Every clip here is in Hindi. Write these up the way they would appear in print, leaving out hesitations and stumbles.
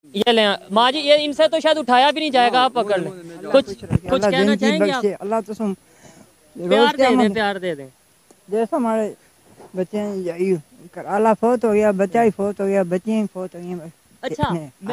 ये ले माँ जी, ये इनसे तो शायद उठाया भी नहीं जाएगा, आप पकड़ लें। कुछ कहना चाहेंगे आप? अल्लाह तो प्यार दे दें, प्यार दे दें। जैसा हमारे बच्चे अल्लाह फोत हो गया, बच्चा ही फोत हो गया, बच्चे ही फोत हो गई। अच्छा,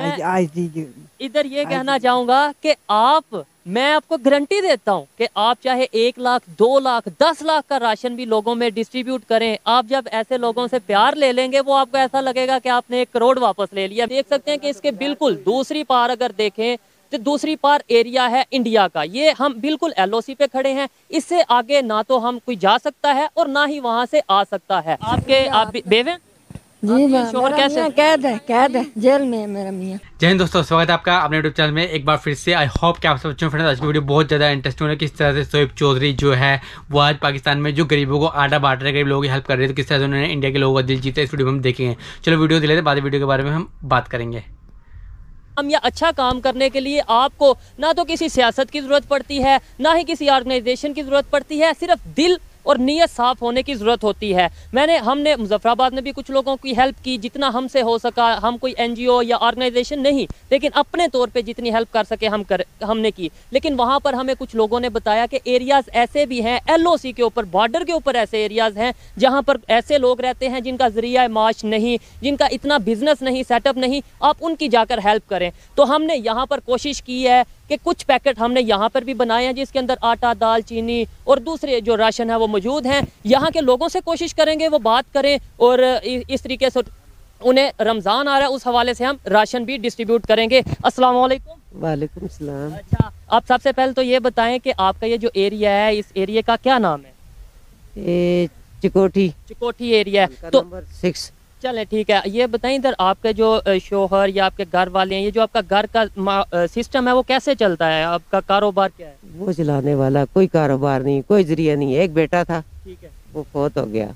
मैं इधर ये कहना चाहूंगा कि मैं आपको गारंटी देता हूं कि आप चाहे 1 लाख, 2 लाख, 10 लाख का राशन भी लोगों में डिस्ट्रीब्यूट करें, आप जब ऐसे लोगों से प्यार ले लेंगे, वो आपको ऐसा लगेगा कि आपने 1 करोड़ वापस ले लिया। देख सकते हैं कि इसके बिल्कुल दूसरी पार अगर देखें तो दूसरी पार एरिया है इंडिया का। ये हम बिल्कुल एलओसी पे खड़े हैं, इससे आगे ना तो हम कोई जा सकता है और ना ही वहां से आ सकता है। आप बेवे जी, शोहर कैसे? कैद है जेल में मेरा मियाँ। जय हिंद दोस्तों, स्वागत है आपका अपने यूट्यूब चैनल में एक बार फिर से। आई होप कि आप सब अच्छे फ्रेंड्स। आज की वीडियो बहुत ज़्यादा इंटरेस्टिंग है। किस तरह से शोएब चौधरी जो है वो आज पाकिस्तान में जो गरीबों को आटा बांट रहे, गरीब लोगों की हेल्प कर रहे थे, तो किस तरह से उन्होंने इंडिया के लोगों का दिल जीता, इस वीडियो में हम देखेंगे। चलो वीडियो दिले बाद वीडियो के बारे में हम बात करेंगे। हम या अच्छा काम करने के लिए आपको ना तो किसी सियासत की जरूरत पड़ती है, ना ही किसी ऑर्गेनाइजेशन की जरूरत पड़ती है, सिर्फ दिल और नीयत साफ होने की जरूरत होती है। हमने मुजफ्फराबाद में भी कुछ लोगों की हेल्प की, जितना हमसे हो सका। हम कोई एनजीओ या ऑर्गेनाइजेशन नहीं, लेकिन अपने तौर पे जितनी हेल्प कर सके हमने की। लेकिन वहां पर हमें कुछ लोगों ने बताया कि एरियाज ऐसे भी हैं, एलओसी के ऊपर, बॉर्डर के ऊपर ऐसे एरियाज हैं जहां पर ऐसे लोग रहते हैं जिनका जरिया माश नहीं, जिनका इतना बिजनेस नहीं, सेटअप नहीं। आप उनकी जाकर हेल्प करें। तो हमने यहाँ पर कोशिश की है कि कुछ पैकेट हमने यहाँ पर भी बनाए हैं, जिसके अंदर आटा, दाल, चीनी और दूसरे जो राशन है वो मौजूद हैं। यहाँ के लोगों से कोशिश करेंगे वो बात करें और इस तरीके से उन्हें रमज़ान आ रहा है, उस हवाले से हम राशन भी डिस्ट्रीब्यूट करेंगे। अस्सलाम वालेकुम। वालेकुम सलाम। अच्छा, आप सबसे पहले तो ये बताएं कि आपका ये जो एरिया है, इस एरिया का क्या नाम है? ये चिकोठी एरिया है। तो नंबर 6। चलें ठीक है। ये बताएं इधर आपके जो शोहर या आपके घर वाले हैं, ये जो आपका घर का सिस्टम है वो कैसे चलता है? आपका कारोबार क्या है? वो चलाने वाला कोई कारोबार नहीं, कोई जरिया नहीं। एक बेटा था, ठीक है, वो फौत हो गया।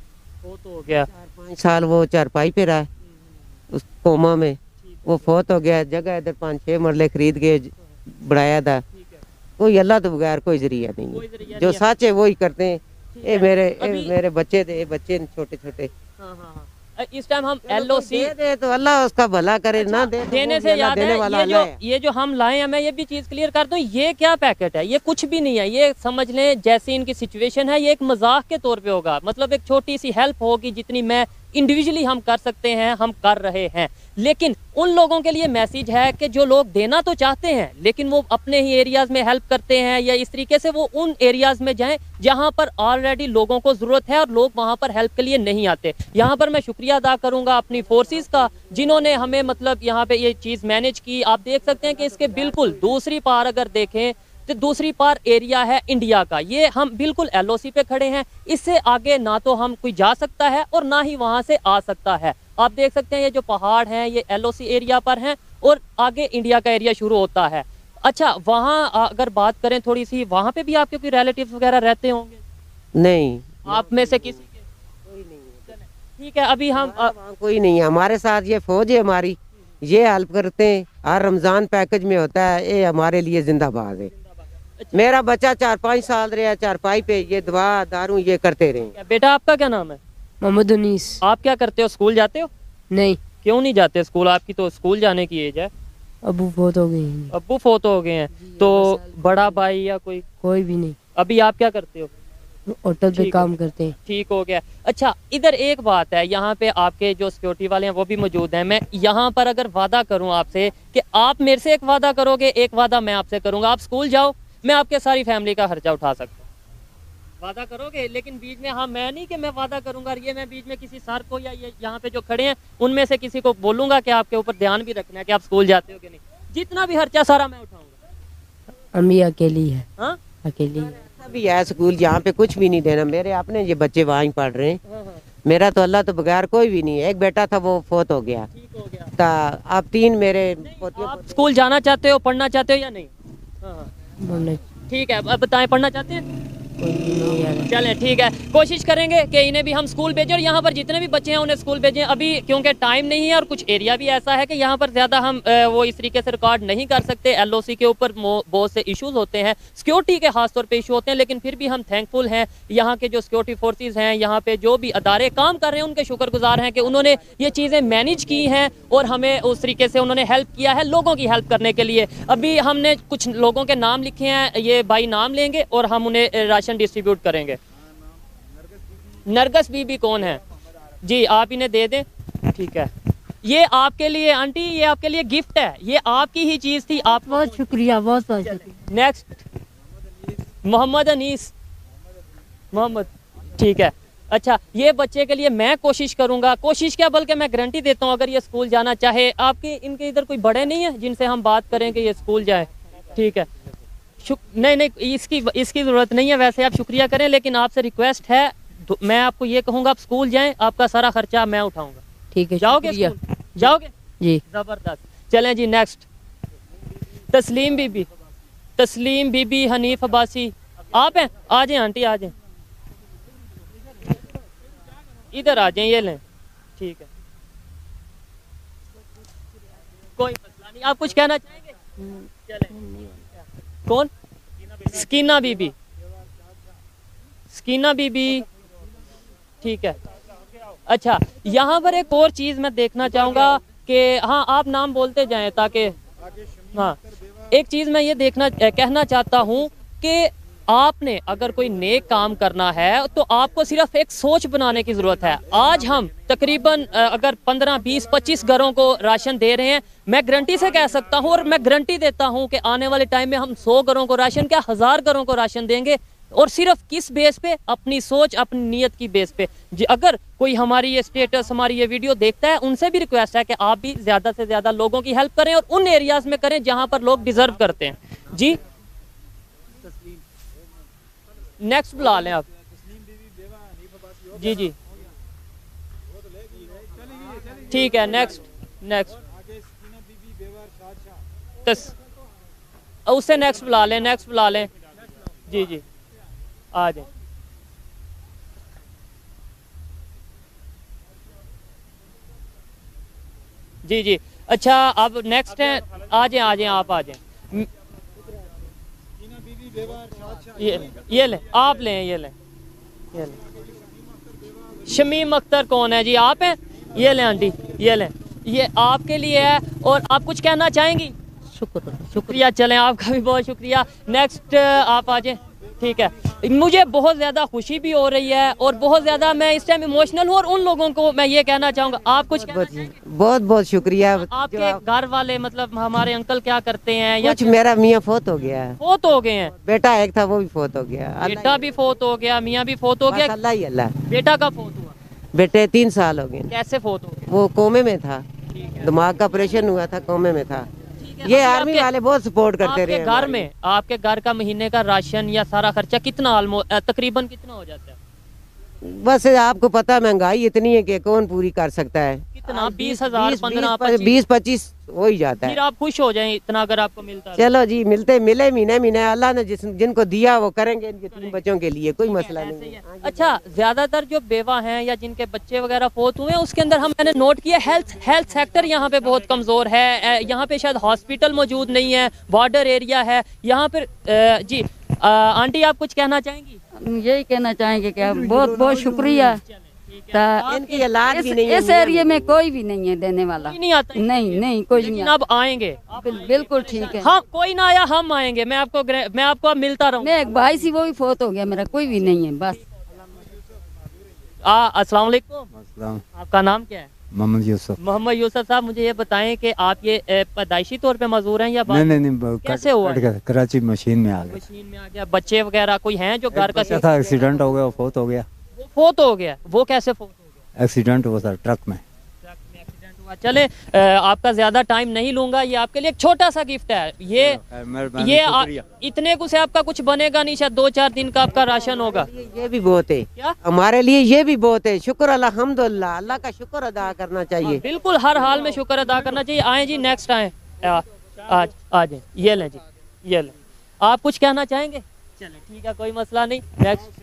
4-5 साल वो चारपाई पे रहा, उस कोमा में वो फौत हो गया। जगह इधर 5-6 मरले खरीद के बढ़ाया था। कोई अल्लाह तो बगैर कोई जरिया नहीं। जो सच है वो ही करते हैं। ये मेरे बच्चे थे, बच्चे छोटे छोटे। इस टाइम हम एलओसी दे तो अल्लाह उसका भला करे। अच्छा, ना दे देने से याद है, ये जो हम लाए हैं, मैं ये भी चीज क्लियर कर दूं, ये क्या पैकेट है? ये कुछ भी नहीं है। ये समझ लें जैसी इनकी सिचुएशन है, ये एक मजाक के तौर पे होगा। मतलब एक छोटी सी हेल्प होगी, जितनी मैं इंडिविजुअली हम कर सकते हैं, हम कर रहे हैं। लेकिन उन लोगों के लिए मैसेज है कि जो लोग देना तो चाहते हैं, लेकिन वो अपने ही एरियाज में हेल्प करते हैं, या इस तरीके से वो उन एरियाज में जाएं जहां पर ऑलरेडी लोगों को जरूरत है और लोग वहां पर हेल्प के लिए नहीं आते। यहाँ पर मैं शुक्रिया अदा करूंगा अपनी फोर्सेस का, जिन्होंने हमें मतलब यहाँ पे ये चीज मैनेज की। आप देख सकते हैं कि इसके बिल्कुल दूसरी पार अगर देखें तो दूसरी पार एरिया है इंडिया का। ये हम बिल्कुल एलओसी पे खड़े हैं, इससे आगे ना तो हम कोई जा सकता है और ना ही वहां से आ सकता है। आप देख सकते हैं ये जो पहाड़ हैं ये एलओसी एरिया पर हैं और आगे इंडिया का एरिया शुरू होता है। अच्छा, वहाँ अगर बात करें थोड़ी सी, वहाँ पे भी आपके कोई रिलेटिव्स वगैरह रहते होंगे? नहीं, आप में से किसी के? कोई नहीं है। ठीक है, अभी हम कोई नहीं है हमारे साथ। ये फौज है हमारी, ये हेल्प करते हैं। हर रमजान पैकेज में होता है, ये हमारे लिए जिंदाबाद है। मेरा बच्चा 4-5 साल रहा चारपाई पे, ये दवा दारू ये करते रहे। बेटा आपका क्या नाम है? मोहम्मद उनीस। आप क्या करते हो? स्कूल जाते हो? नहीं। क्यों नहीं जाते स्कूल? आपकी तो स्कूल जाने की एज है। अबू फोत हो गए। अब्बू फोत हो गए हैं, तो बड़ा भाई या कोई भी नहीं। अभी आप क्या करते हो? होटल पे काम करते हैं। ठीक हो गया। अच्छा, इधर एक बात है, यहाँ पे आपके जो सिक्योरिटी वाले हैं वो भी मौजूद हैं। मैं यहाँ पर अगर वादा करूँ आपसे कि आप मेरे से एक वादा करोगे, एक वादा मैं आपसे करूँगा, आप स्कूल जाओ, मैं आपके सारी फैमिली का खर्चा उठा सकता हूँ। वादा करोगे? लेकिन बीच में, हाँ, मैं नहीं कि मैं वादा करूंगा ये मैं बीच में किसी सर को या ये यहाँ पे जो खड़े हैं उनमें से किसी को बोलूंगा कि आपके ऊपर ध्यान भी रखना है कि आप स्कूल जाते हो कि नहीं। जितना भी खर्चा सारा मैं उठाऊंगा। अम्मी अकेली है। हाँ, अकेली अभी है स्कूल जहाँ पे कुछ भी नहीं देना। मेरे अपने ये बच्चे वहाँ ही पढ़ रहे हैं। मेरा तो अल्लाह तो बगैर कोई भी नहीं है। एक बेटा था वो फौत हो गया। ठीक हो गया। अब 3 मेरे आप स्कूल जाना चाहते हो, पढ़ना चाहते हो या नहीं? हाँ, ठीक है, अब बताएं, पढ़ना चाहते हैं? कोई भी नहीं यार। चलें ठीक है, कोशिश करेंगे कि इन्हें भी हम स्कूल भेजें और यहाँ पर जितने भी बच्चे हैं उन्हें स्कूल भेजें। अभी क्योंकि टाइम नहीं है और कुछ एरिया भी ऐसा है कि यहाँ पर ज़्यादा हम वो इस तरीके से रिकॉर्ड नहीं कर सकते। LOC के ऊपर बहुत से इश्यूज़ होते हैं, सिक्योरिटी के खास तौर पे इशू होते हैं, लेकिन फिर भी हम थैंकफुल हैं यहाँ के जो सिक्योरिटी फोर्सेज हैं, यहाँ पे जो भी अदारे काम कर रहे हैं उनके शुक्रगुजार हैं कि उन्होंने ये चीज़ें मैनेज की हैं और हमें उस तरीके से उन्होंने हेल्प किया है लोगों की हेल्प करने के लिए। अभी हमने कुछ लोगों के नाम लिखे हैं, ये भाई नाम लेंगे और हम उन्हें राशन डिस्ट्रीब्यूट करेंगे। नरगस बीबी कौन है जी, आप इन्हें दे दें, ठीक है। ये आपके लिए आंटी, ये आपके लिए गिफ्ट है, ये आपकी ही चीज़ थी। आप बहुत शुक्रिया, बहुत बहुत शुक्रिया। नेक्स्ट मोहम्मद अनीस, मोहम्मद, ठीक है। अच्छा, ये बच्चे के लिए मैं कोशिश करूंगा, कोशिश क्या बल्कि मैं गारंटी देता हूँ अगर ये स्कूल जाना चाहे। आपके इनके इधर कोई बड़े नहीं है जिनसे हम बात करें कि ये स्कूल जाए, ठीक है। नहीं, इसकी ज़रूरत नहीं है, वैसे आप शुक्रिया करें, लेकिन आपसे रिक्वेस्ट है, तो मैं आपको ये कहूँगा आप स्कूल जाएं, आपका सारा खर्चा मैं उठाऊंगा, ठीक है। जाओगे स्कूल? जाओगे जी, ज़बरदस्त। चलें जी, नेक्स्ट तस्लीम बीबी, तस्लीम बीबी हनीफ अब्बासी, आप हैं? आ जाएं आंटी, आ जाएं, इधर आ जाएं, ये लें, ठीक है, कोई मसला नहीं। आप कुछ कहना चाहेंगे? चलें, कौन? स्कीना बीबी, स्कीना बीबी, ठीक है। अच्छा, यहाँ पर एक और चीज़ मैं देखना चाहूँगा कि हाँ, आप नाम बोलते जाएं ताकि हाँ, एक चीज़ मैं ये कहना चाहता हूँ कि आपने अगर कोई नेक काम करना है तो आपको सिर्फ एक सोच बनाने की ज़रूरत है। आज हम तकरीबन अगर 15, 20, 25 घरों को राशन दे रहे हैं, मैं गारंटी से कह सकता हूं और मैं गारंटी देता हूं कि आने वाले टाइम में हम 100 घरों को राशन, क्या 1000 घरों को राशन देंगे। और सिर्फ किस बेस पे? अपनी सोच, अपनी नीयत की बेस पे। जी, अगर कोई हमारी ये स्टेटस, हमारी ये वीडियो देखता है, उनसे भी रिक्वेस्ट है कि आप भी ज़्यादा से ज़्यादा लोगों की हेल्प करें और उन एरियाज़ में करें जहाँ पर लोग डिज़र्व करते हैं। जी, नेक्स्ट बुला लें आप। जी जी, ठीक है, नेक्स्ट उससे नेक्स्ट बुला लें, जी जी, आ जाए। जी जी, अच्छा, अब नेक्स्ट है, आ जाए आप आ जाए। ये लें, आप लें, ये लें। शमीम अख्तर कौन है जी, आप हैं? ये लें आंटी, ये लें, ये आपके लिए है। और आप कुछ कहना चाहेंगी? शुक्रिया, चलें, आपका भी बहुत शुक्रिया। नेक्स्ट आप आ जाएं, ठीक है। मुझे बहुत ज़्यादा खुशी भी हो रही है और बहुत ज़्यादा मैं इस टाइम इमोशनल हूँ और उन लोगों को मैं ये कहना चाहूँगा, आप कुछ बहुत बहुत शुक्रिया। आपके घर वाले, मतलब हमारे अंकल क्या करते हैं? या कुछ मेरा मियाँ फोत हो गया है। फोत हो गए हैं? बेटा एक था, वो भी फोत हो गया। बेटा भी फोत हो गया, मियाँ भी फोत हो गया। अल्लाह ही अल्लाह। बेटा कब फोत हुआ? बेटे 3 साल हो गए। कैसे फोत हो गया? वो कोमे में था, दिमाग का ऑपरेशन हुआ था, कोमे में था। ये आर्मी वाले बहुत सपोर्ट करते रहे। घर में आपके घर का महीने का राशन या सारा खर्चा कितना, तकरीबन कितना हो जाता है? बस आपको पता, महंगाई इतनी है कि कौन पूरी कर सकता है। कितना? 20,000, 15, 20-25 हो ही जाता है। फिर आप खुश हो जाएं इतना अगर आपको मिलता है। चलो जी, मिले महीने अल्लाह ने जिनको दिया वो करेंगे इनके 3 बच्चों के लिए, कोई मसला नहीं है। अच्छा, ज्यादातर जो बेवा हैं या जिनके बच्चे वगैरह फोत हुए हैं, उसके अंदर मैंने नोट किया हेल्थ सेक्टर यहाँ पे बहुत कमजोर है। यहाँ पे शायद हॉस्पिटल मौजूद नहीं है, बॉर्डर एरिया है यहाँ पर। जी आंटी, आप कुछ कहना चाहेंगी? यही कहना चाहेंगे कि बहुत बहुत शुक्रिया। इनकी इलाज भी नहीं है। इस एरिया में कोई भी नहीं है देने वाला, नहीं आता? नहीं कोई नहीं। अब आएंगे, बिल्कुल ठीक है। हाँ, कोई ना आया, हम आएंगे, मैं आपको अब मिलता रहूँ। मैं एक भाई सी, वो भी फोत हो गया, मेरा कोई भी नहीं है। बस अस्सलाम वालेकुम, आपका नाम क्या है? मोहम्मद यूसुफ। मोहम्मद यूसुफ साहब, मुझे ये बताएं कि आप ये पैदाइशी तौर पे मजदूर हैं या नहीं, कैसे हुआ? कराची मशीन में आ गया। मशीन में आ गया। बच्चे वगैरह कोई हैं जो घर का था? एक्सीडेंट हो गया, फोत हो गया। फोत हो गया? वो कैसे फोत हो गया? एक्सीडेंट हुआ था, ट्रक में एक्सीडेंट हुआ। चले, आपका ज्यादा टाइम नहीं लूंगा, ये आपके लिए एक छोटा सा गिफ्ट है। ये इतने को से आपका कुछ बनेगा नहीं, शायद 2-4 दिन का आपका राशन होगा। ये भी बहुत है क्या? हमारे लिए ये भी बहुत है। शुक्र अल्हम्दुलिल्लाह, अल्लाह का शुक्र अदा करना चाहिए। बिल्कुल, हर हाल में शुक्र अदा करना चाहिए। आए जी, नेक्स्ट आए, आज आ जाए। ये लें जी, ये लें। आप कुछ कहना चाहेंगे? चले ठीक है, कोई मसला नहीं। नेक्स्ट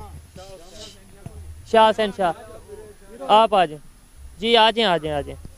शाह हुसैन शाह, आप आ जाए जी, आ जाए आ जाए आ जाए।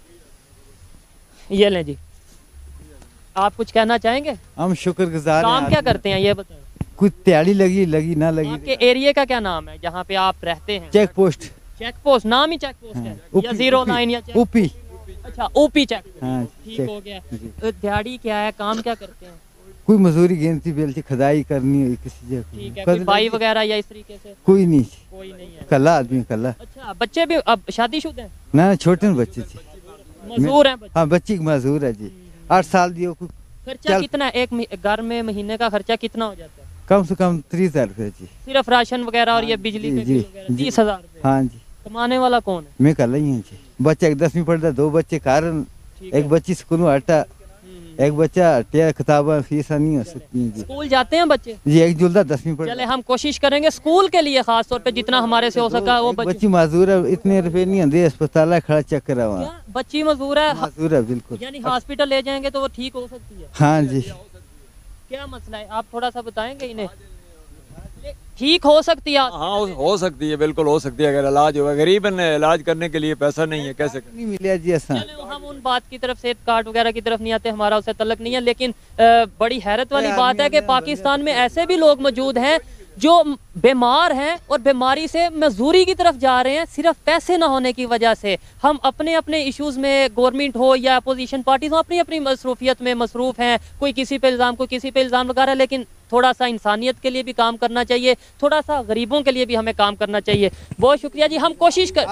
ये लें जी, आप कुछ कहना चाहेंगे? हम शुक्रगुजार काम क्या करते हैं ये बताएं? कुछ तैयारी लगी लगी ना लगी। आपके एरिया का क्या नाम है जहाँ पे आप रहते हैं? Check post. चेक पोस्ट, नाम ही चेक पोस्ट है या जीरो लाइन या चेक? ऊपी। अच्छा ऊपी चेक। हाँ, ठीक हो गया। दिहाड़ी क्या है, काम क्या करते हैं? कोई मजदूरी गिनती बेलती खदाई करनी हो किसी जगह। ठीक है, कोई भाई वगैरह या इस तरीके से? कोई नहीं, कोई नहीं है। कल्ला आदमी कल्ला। अच्छा, बच्चे भी अब शादीशुदा हैं? ना छोटे बच्चे थे, मजदूर हैं बच्चे? हाँ बच्ची मजदूर है जी, 8 साल दियो। खर्चा कितना एक घर में महीने का खर्चा कितना हो जाता है? कम से कम 30,000 रुपये जी, सिर्फ राशन वगैरह और ये बिजली के बिल वगैरह 30,000 रुपये। हाँ जी। कमाने वाला कौन है? मैं कल ही हूँ जी। बच्चा एक 10वीं पढ़ता, 2 बच्चे कारण, एक बच्ची स्कूल हटा, एक बच्चा हटिया, किताबें फीस नहीं हो सकती जी। स्कूल जाते हैं बच्चे जी? एक जुलदा 10वीं पढ़। चले हम कोशिश करेंगे स्कूल के लिए खास तौर पे जितना हमारे से हो सका वो बच्ची मजदूर है, इतने रुपए नहीं आते, अस्पताल खड़ा चेक करा वहाँ। बच्ची मजदूर है? मजदूर है बिल्कुल। यानी हॉस्पिटल ले जाएंगे तो वो ठीक हो सकती है? हाँ जी। क्या मसला है, आप थोड़ा सा बताएंगे इन्हें? ठीक हो सकती है? हाँ हो सकती है, बिल्कुल हो सकती है अगर इलाज होगा। गरीब है, इलाज करने के लिए पैसा नहीं है, कैसे नहीं मिला जी ऐसा। हम उन बात की तरफ सेहत कार्ड वगैरह की तरफ नहीं आते, हमारा उससे तल्लक नहीं है, लेकिन बड़ी हैरत वाली बात है कि पाकिस्तान में ऐसे भी लोग मौजूद हैं जो बीमार हैं और बीमारी से मजदूरी की तरफ जा रहे हैं सिर्फ पैसे ना होने की वजह से। हम अपने अपने इश्यूज़ में, गवर्नमेंट हो या अपोजिशन पार्टीज हो, अपनी अपनी मसरूफियत में मसरूफ़ हैं, कोई किसी पे इल्ज़ाम कोई किसी पे इल्ज़ाम लगा रहा है, लेकिन थोड़ा सा इंसानियत के लिए भी काम करना चाहिए, थोड़ा सा गरीबों के लिए भी हमें काम करना चाहिए। बहुत शुक्रिया जी, हम कोशिश कर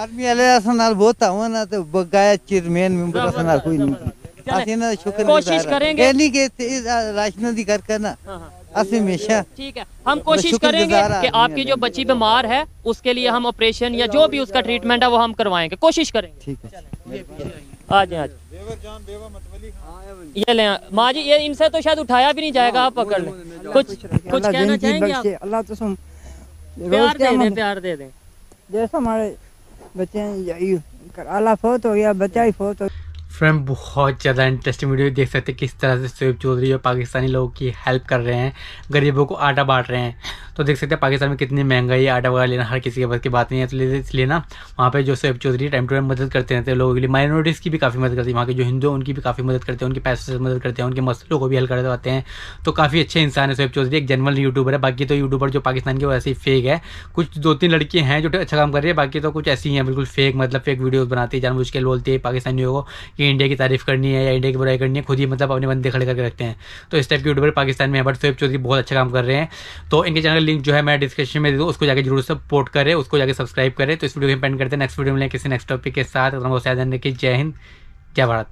कोशिश करेंगे हमेशा। ठीक है, हम कोशिश करेंगे कि आपकी जो बच्ची बीमार है उसके लिए हम ऑपरेशन या जो भी उसका ट्रीटमेंट है वो हम करवाएंगे, कोशिश करेंगे। ठीक है, आ जाए। ये ले माँ जी, ये इनसे तो शायद उठाया भी नहीं जाएगा, आप पकड़ लें। कुछ कहना चाहेंगे आप? अल्लाह तो सुन प्यार दे दें, प्यार दे दें। जैसा हमारे बच्चे हैं, अल्लाह फौत हो गया, बच्चा ही फौत हो गया। फ्रेंड बहुत ज़्यादा इंटरेस्टिंग वीडियो देख सकते हैं किस तरह से शोएब चौधरी और पाकिस्तानी लोगों की हेल्प कर रहे हैं, गरीबों को आटा बांट रहे हैं। तो देख सकते हैं पाकिस्तान में कितनी महंगाई है, आटा वगैरह लेना हर किसी के बस की बात नहीं है। तो इसलिए ना वहाँ पे जो Shoaib Chaudhary time to time मदद करते रहते हैं लोगों के लिए, माइनॉरिटीज़ की भी काफ़ी मदद करते हैं, वहाँ के जो हिंदू हैं उनकी भी काफ़ी मदद करते हैं, उनके पैसों से मदद करते हैं, उनके मसलों को भी हल करवाते हैं। तो काफ़ी अच्छे इंसान है शोएब चौधरी, एक जनरल यूट्यूबर है। बाकी तो यूट्यूबर जो पाकिस्तान के वो ऐसे ही फेक है, कुछ 2-3 लड़कियाँ हैं जो अच्छा काम कर रही है, बाकी तो कुछ ऐसी हैं बिल्कुल फेक, मतलब फेक वीडियोज़ बनाती है, जानबूझ के बोलती है पाकिस्तानियों को कि इंडिया की तारीफ करनी है या इंडिया की बुराई करनी है, खुद ही मतलब अपने बंदे खड़े करके रखते हैं। तो इस टाइप के यूट्यूबर पाकिस्तान में है, बट शोएब चौधरी बहुत अच्छा काम कर रहे हैं। तो इनके चैनल लिंक जो है मैं डिस्क्रिप्शन में दे दूँ, उसको जाकर जरूर सपोर्ट करें, उसको जाकर सब्सक्राइब करें। तो इस वीडियो को पेंड करते हैं, नेक्स्ट वीडियो में किसी नेक्स्ट टॉपिक के साथ। बहुत ध्यान रखिए। जय हिंद, जय भारत।